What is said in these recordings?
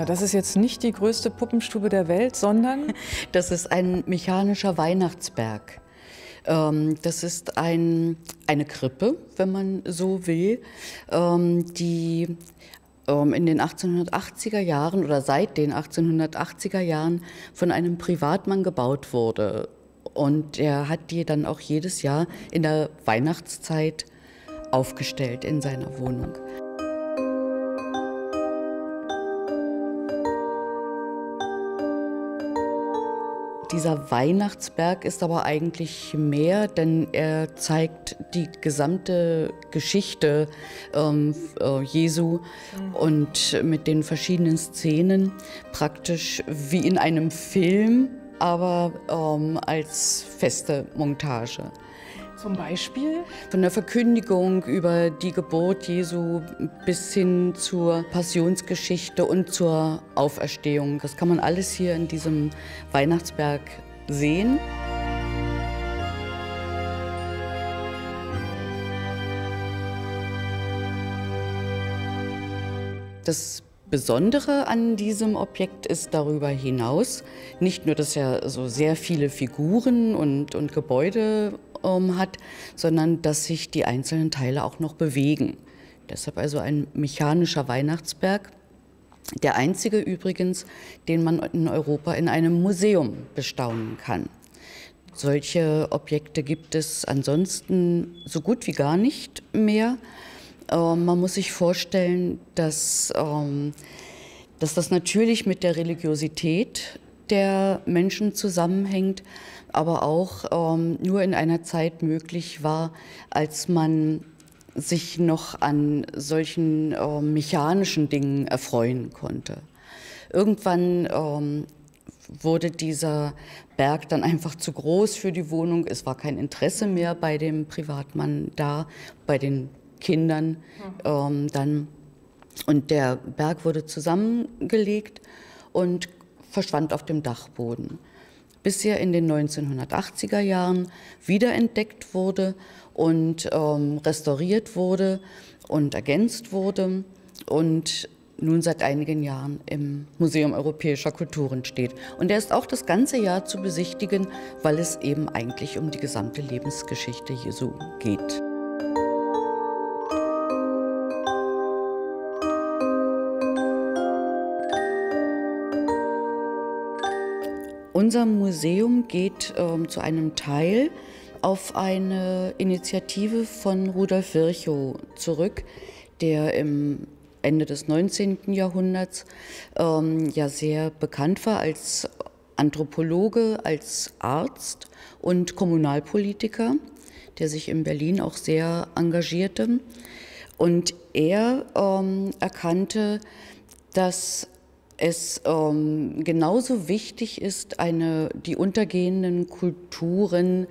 Ja, das ist jetzt nicht die größte Puppenstube der Welt, sondern Das ist ein mechanischer Weihnachtsberg. Das ist eine Krippe, wenn man so will, die in den 1880er Jahren oder seit den 1880er Jahren von einem Privatmann gebaut wurde. Und er hat die dann auch jedes Jahr in der Weihnachtszeit aufgestellt in seiner Wohnung. Dieser Weihnachtsberg ist aber eigentlich mehr, denn er zeigt die gesamte Geschichte Jesu und mit den verschiedenen Szenen praktisch wie in einem Film, aber als feste Montage. zum Beispiel? Von der Verkündigung über die Geburt Jesu bis hin zur Passionsgeschichte und zur Auferstehung. Das kann man alles hier in diesem Weihnachtsberg sehen. Das Besondere an diesem Objekt ist darüber hinaus nicht nur, dass er so sehr viele Figuren und Gebäude hat, sondern dass sich die einzelnen Teile auch noch bewegen. Deshalb also ein mechanischer Weihnachtsberg. Der einzige übrigens, den man in Europa in einem Museum bestaunen kann. Solche Objekte gibt es ansonsten so gut wie gar nicht mehr. Man muss sich vorstellen, dass das natürlich mit der Religiosität der Menschen zusammenhängt, aber auch nur in einer Zeit möglich war, als man sich noch an solchen mechanischen Dingen erfreuen konnte. Irgendwann wurde dieser Berg dann einfach zu groß für die Wohnung. Es war kein Interesse mehr bei dem Privatmann da, bei den Kindern dann. Und der Berg wurde zusammengelegt und verschwand auf dem Dachboden, bis er in den 1980er Jahren wiederentdeckt wurde und restauriert wurde und ergänzt wurde und nun seit einigen Jahren im Museum Europäischer Kulturen steht. Und er ist auch das ganze Jahr zu besichtigen, weil es eben eigentlich um die gesamte Lebensgeschichte Jesu geht. Unser Museum geht zu einem Teil auf eine Initiative von Rudolf Virchow zurück, der im Ende des 19. Jahrhunderts ja sehr bekannt war als Anthropologe, als Arzt und Kommunalpolitiker, der sich in Berlin auch sehr engagierte. Und er erkannte, dass es genauso wichtig ist, die untergehenden Kulturen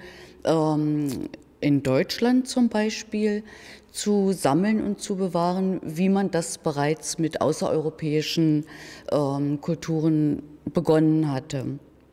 in Deutschland zum Beispiel zu sammeln und zu bewahren, wie man das bereits mit außereuropäischen Kulturen begonnen hatte.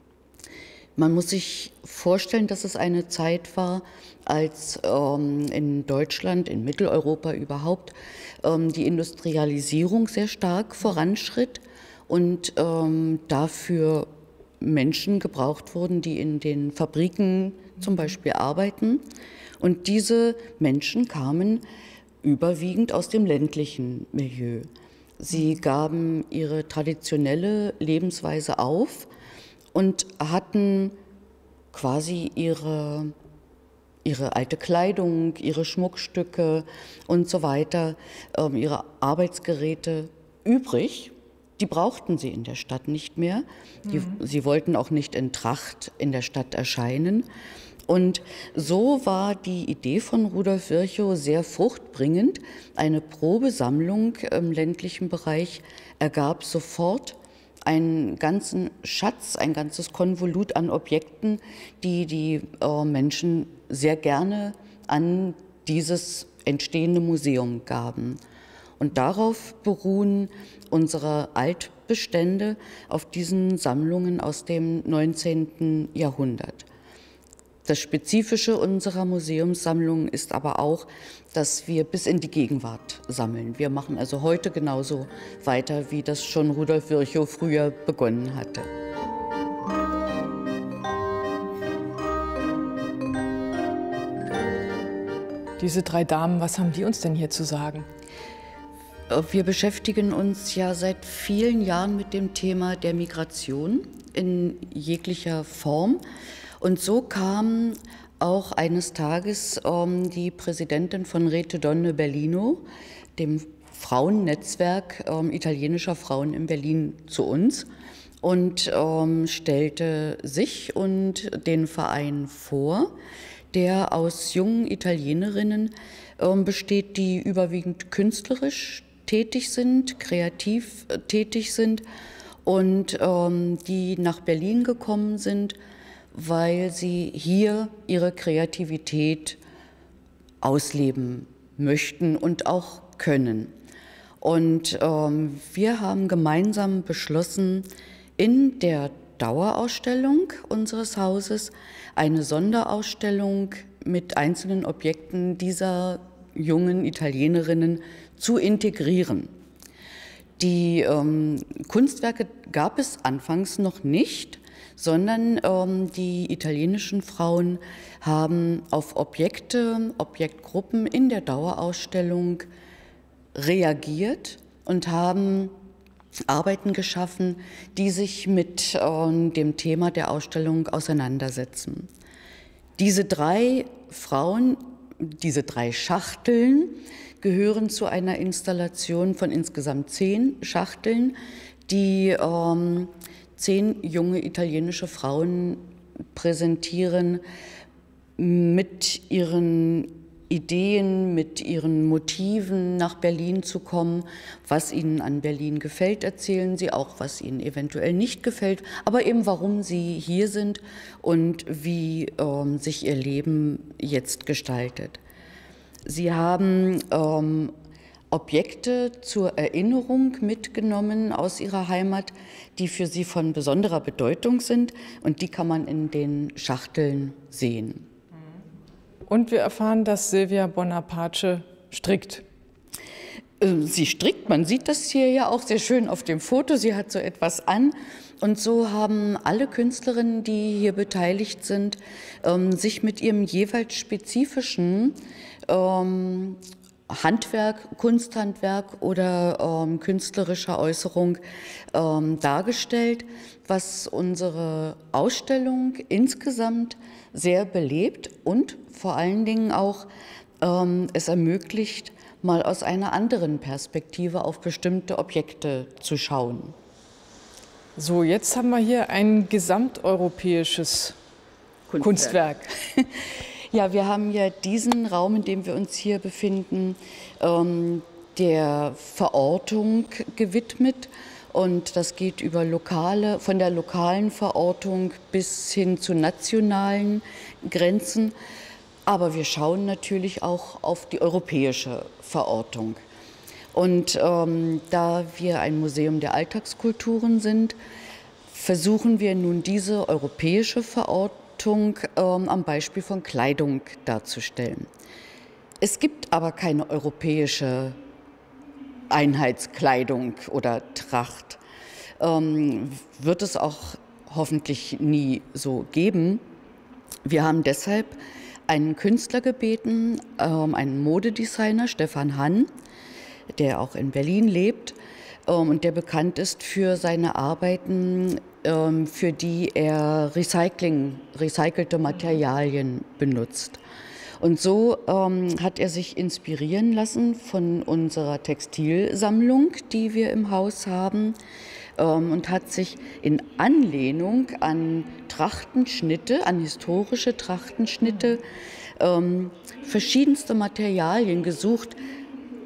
Man muss sich vorstellen, dass es eine Zeit war, als in Deutschland, in Mitteleuropa überhaupt, die Industrialisierung sehr stark voranschritt und dafür Menschen gebraucht wurden, die in den Fabriken zum Beispiel arbeiten. Und diese Menschen kamen überwiegend aus dem ländlichen Milieu. Sie gaben ihre traditionelle Lebensweise auf und hatten quasi ihre alte Kleidung, ihre Schmuckstücke und so weiter, ihre Arbeitsgeräte übrig. Die brauchten sie in der Stadt nicht mehr. Sie wollten auch nicht in Tracht in der Stadt erscheinen. Und so war die Idee von Rudolf Virchow sehr fruchtbringend. Eine Probesammlung im ländlichen Bereich ergab sofort einen ganzen Schatz, ein ganzes Konvolut an Objekten, die Menschen sehr gerne an dieses entstehende Museum gaben. Und darauf beruhen unsere Altbestände, auf diesen Sammlungen aus dem 19. Jahrhundert. Das Spezifische unserer Museumssammlung ist aber auch, dass wir bis in die Gegenwart sammeln. Wir machen also heute genauso weiter, wie das schon Rudolf Virchow früher begonnen hatte. Diese 3 Damen, was haben die uns denn hier zu sagen? Wir beschäftigen uns ja seit vielen Jahren mit dem Thema der Migration in jeglicher Form. Und so kam auch eines Tages die Präsidentin von Rete Donne Berlino, dem Frauennetzwerk italienischer Frauen in Berlin, zu uns und stellte sich und den Verein vor, der aus jungen Italienerinnen besteht, die überwiegend künstlerisch tätig sind, kreativ tätig sind und die nach Berlin gekommen sind, weil sie hier ihre Kreativität ausleben möchten und auch können. Und wir haben gemeinsam beschlossen, in der Dauerausstellung unseres Hauses eine Sonderausstellung mit einzelnen Objekten dieser jungen Italienerinnen zu integrieren. Die Kunstwerke gab es anfangs noch nicht, sondern die italienischen Frauen haben auf Objekte, Objektgruppen in der Dauerausstellung reagiert und haben Arbeiten geschaffen, die sich mit dem Thema der Ausstellung auseinandersetzen. Diese 3 Frauen, diese 3 Schachteln gehören zu einer Installation von insgesamt 10 Schachteln, die 10 junge italienische Frauen präsentieren mit ihren Ideen, mit ihren Motiven nach Berlin zu kommen. Was ihnen an Berlin gefällt, erzählen sie auch, was ihnen eventuell nicht gefällt, aber eben warum sie hier sind und wie sich ihr Leben jetzt gestaltet. Sie haben Objekte zur Erinnerung mitgenommen aus ihrer Heimat, die für sie von besonderer Bedeutung sind, und die kann man in den Schachteln sehen. Und wir erfahren, dass Silvia Bonaparte strickt. Sie strickt, man sieht das hier ja auch sehr schön auf dem Foto, sie hat so etwas an. Und so haben alle Künstlerinnen, die hier beteiligt sind, sich mit ihrem jeweils spezifischen Handwerk, Kunsthandwerk oder künstlerischer Äußerung dargestellt, was unsere Ausstellung insgesamt sehr belebt und vor allen Dingen auch es ermöglicht, mal aus einer anderen Perspektive auf bestimmte Objekte zu schauen. So, jetzt haben wir hier ein gesamteuropäisches Kunstwerk. Ja, wir haben ja diesen Raum, in dem wir uns hier befinden, der Verortung gewidmet. Und das geht über von der lokalen Verortung bis hin zu nationalen Grenzen. Aber wir schauen natürlich auch auf die europäische Verortung. Und da wir ein Museum der Alltagskulturen sind, versuchen wir nun diese europäische Verortung am Beispiel von Kleidung darzustellen. Es gibt aber keine europäische Einheitskleidung oder Tracht. Wird es auch hoffentlich nie so geben. Wir haben deshalb einen Künstler gebeten, einen Modedesigner, Stefan Hann, der auch in Berlin lebt und der bekannt ist für seine Arbeiten, für die er recycelte Materialien benutzt. Und so hat er sich inspirieren lassen von unserer Textilsammlung, die wir im Haus haben, und hat sich in Anlehnung an Trachtenschnitte, an historische Trachtenschnitte, verschiedenste Materialien gesucht,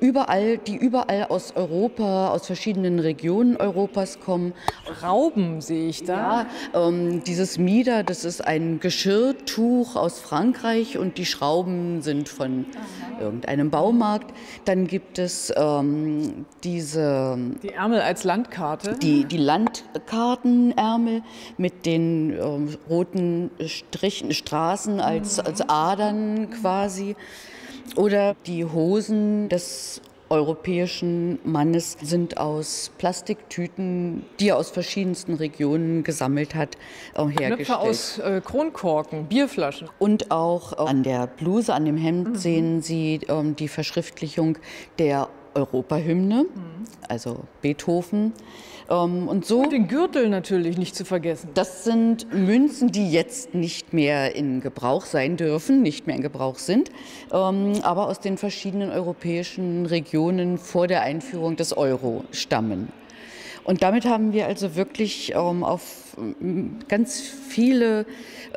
die überall aus Europa, aus verschiedenen Regionen Europas kommen. Rauben sehe ich da. Ja, dieses Mieder, das ist ein Geschirrtuch aus Frankreich und die Schrauben sind von irgendeinem Baumarkt. Dann gibt es Die Ärmel als Landkarte. die Landkartenärmel mit den roten Strichen, Straßen als Adern quasi. Oder die Hosen des europäischen Mannes sind aus Plastiktüten, die er aus verschiedensten Regionen gesammelt hat, hergestellt. Knöpfe aus Kronkorken, Bierflaschen. Und auch an der Bluse, an dem Hemd sehen Sie die Verschriftlichung der Europahymne, also Beethoven. Und so. Und den Gürtel natürlich nicht zu vergessen. Das sind Münzen, die jetzt nicht mehr in Gebrauch sein dürfen, nicht mehr in Gebrauch sind, aber aus den verschiedenen europäischen Regionen vor der Einführung des Euro stammen. Und damit haben wir also wirklich auf ganz vielen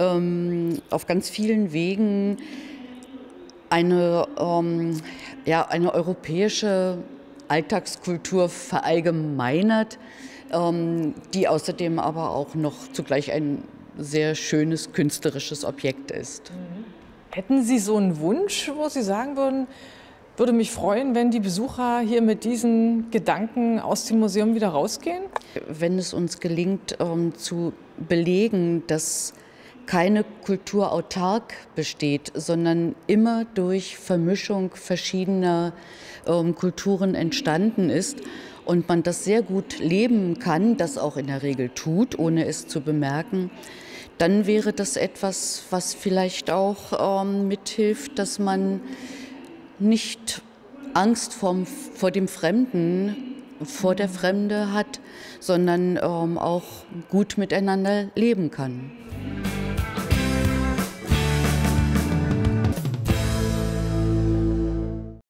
Wegen eine europäische Alltagskultur verallgemeinert, die außerdem aber auch noch zugleich ein sehr schönes künstlerisches Objekt ist. Hätten Sie so einen Wunsch, wo Sie sagen würden, würde mich freuen, wenn die Besucher hier mit diesen Gedanken aus dem Museum wieder rausgehen? Wenn es uns gelingt, zu belegen, dass keine Kultur autark besteht, sondern immer durch Vermischung verschiedener Kulturen entstanden ist und man das sehr gut leben kann, das auch in der Regel tut, ohne es zu bemerken, dann wäre das etwas, was vielleicht auch mithilft, dass man nicht Angst vor dem Fremden, vor der Fremde hat, sondern auch gut miteinander leben kann.